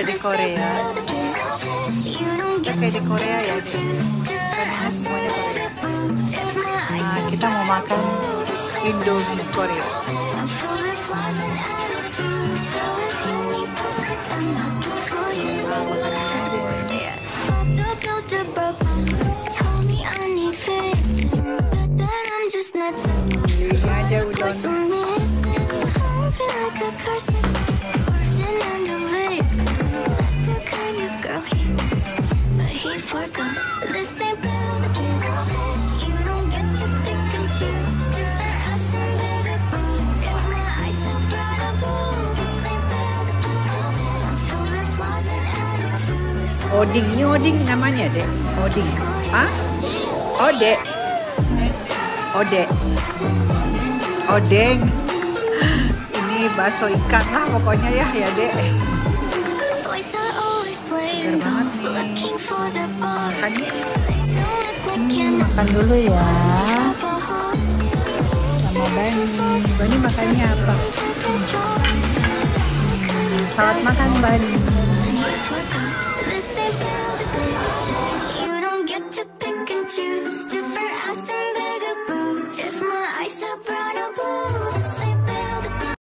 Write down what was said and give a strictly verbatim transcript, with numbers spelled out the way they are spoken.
Dari Korea. Kita kayak di Korea ya, Dek. Karena semuanya Korea. Nah, kita mau makan Indomie Korea. Ini aja udon. Oding, ini oding namanya, Dek. Oding. Ah? Ode. Ode. Odeng. Ini bakso ikan lah pokoknya ya, ya, Dek. Segar banget nih. Makan yuk. Hmm, makan dulu ya. Sama Bani. Bani makannya apa? Hmm. Selamat makan, Bani.